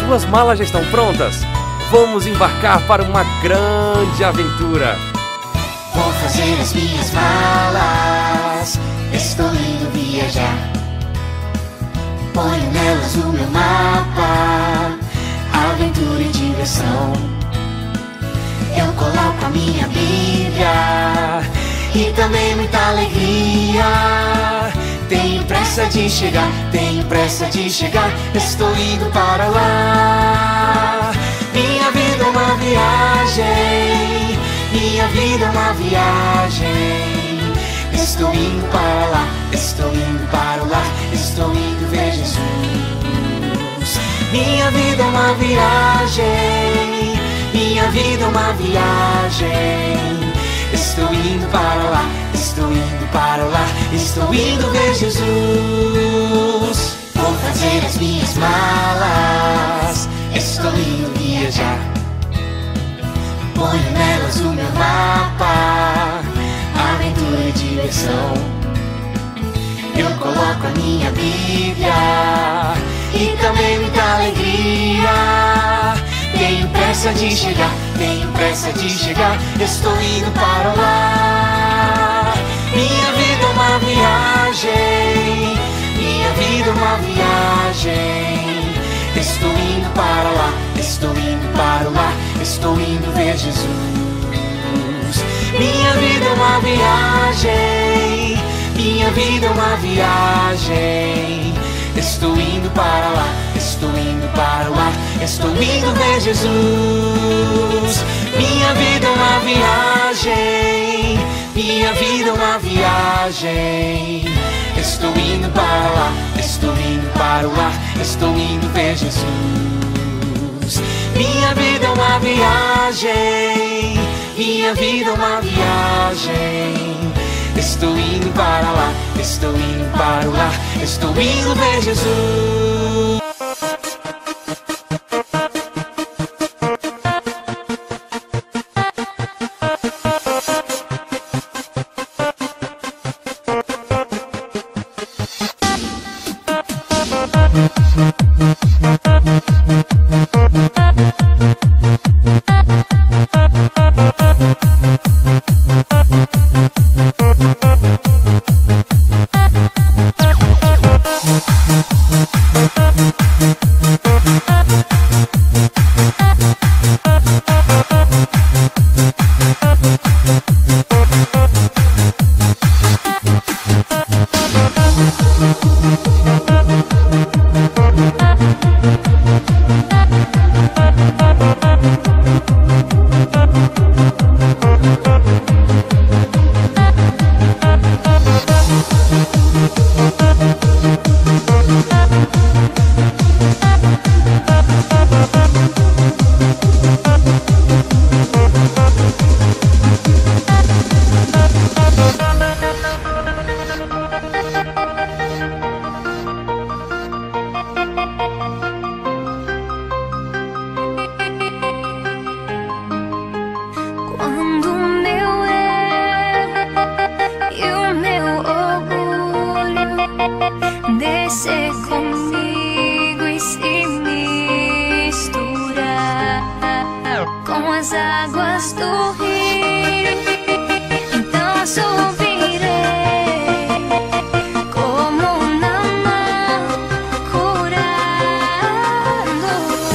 Suas malas já estão prontas? Vamos embarcar para uma grande aventura. Vou fazer as minhas malas, estou indo viajar. Ponho nelas o meu mapa, aventura e diversão. Eu coloco a minha Bíblia e também muita alegria. Tenho pressa de chegar, tenho pressa de chegar. Estou indo para lá. Minha vida é uma viagem, minha vida é uma viagem. Estou indo para lá, estou indo para lá. Estou indo ver Jesus. Minha vida é uma viagem, minha vida é uma viagem. Estou indo para lá, estou indo para lá. Estou indo ver Jesus. Vou fazer as minhas malas, estou indo viajar. Ponho nelas o meu mapa, aventura e diversão. Eu coloco a minha Bíblia e também muita alegria. Tenho pressa de chegar, tenho pressa de chegar. Estou indo para lá. Minha vida é uma viagem, minha vida é uma viagem. Estou indo para lá, estou indo para lá. Estou indo ver Jesus. Minha vida é uma viagem, minha vida é uma viagem. Estou indo para lá, estou indo para lá. Estou indo ver Jesus. Minha vida é uma viagem, minha vida é uma viagem. Estou indo para lá, estou indo para lá. Estou indo ver Jesus. Minha vida é uma viagem, minha vida é uma viagem. Estou indo para lá, estou indo para lá. Estou indo ver Jesus. Descer comigo e se misturar com as águas do rio. Então subirei como Naamã curando.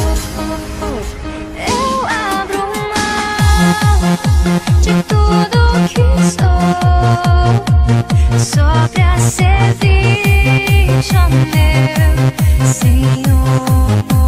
Eu abro mão de tudo que sou, só pra servir. Meu Senhor.